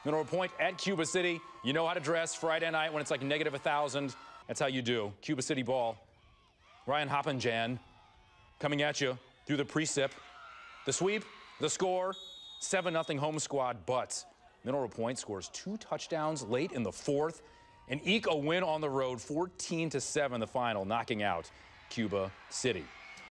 Mineral Point at Cuba City. You know how to dress Friday night when it's like negative 1,000. That's how you do. Cuba City ball. Ryan Hoppenjan coming at you through the precip. The sweep, the score, 7-0 home squad, but Mineral Point scores 2 touchdowns late in the 4th and eke a win on the road, 14-7 the final, knocking out Cuba City.